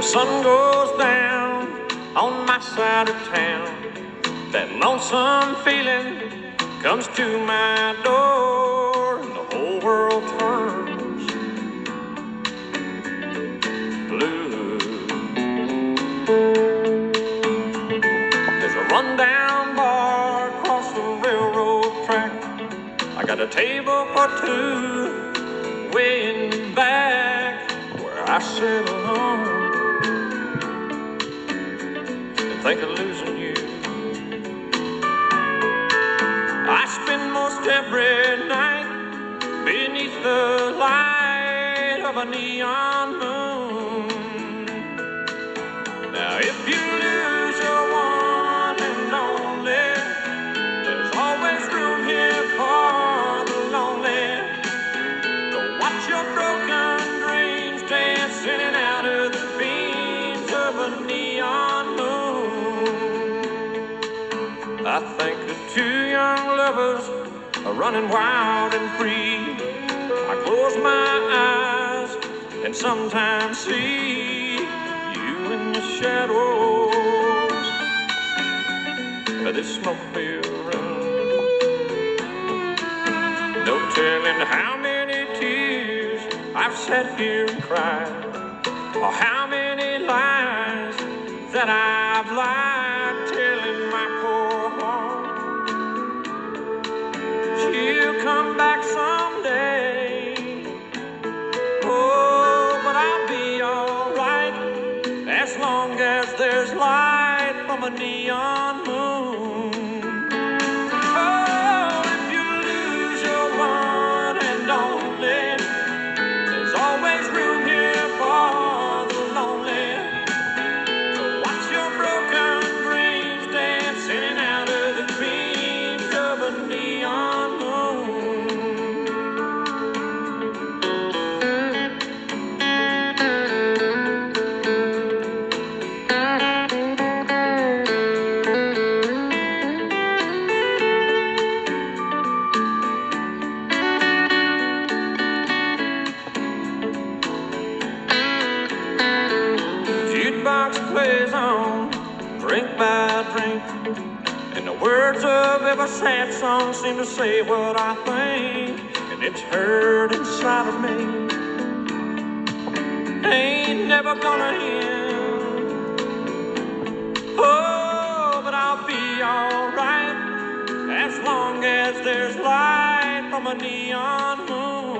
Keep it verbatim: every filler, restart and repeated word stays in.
sun goes down on my side of town, that lonesome feeling comes to my door, and the whole world turns blue. There's a rundown bar across the railroad track. I got a table for two way in the back where I sit alone and think of losing you. I spend most every night beneath the light of a neon moon. Now if you lose your one and only, there's always room here for the lonely. Go watch your broken dreams dance in and out of the beams of a neon moon. I think of two young lovers are running wild and free. I close my eyes and sometimes see you in the shadows of this smoke-filled room. No telling how many tears I've sat here and cried, or how many lies that I've lied, telling my poor heart she'll come back someday. Oh, but I'll be alright as long as there's light from a neon moon. Oh, if you lose your one and only, there's always room here for the lonely. So watch your broken dreams dance in and out of the dreams of a neon moon. Jukebox plays on, drink by drink, and the words of every sad song seem to say what I think, and it's heard inside of me. Ain't never gonna end. Oh, but I'll be alright as long as there's light from a neon moon.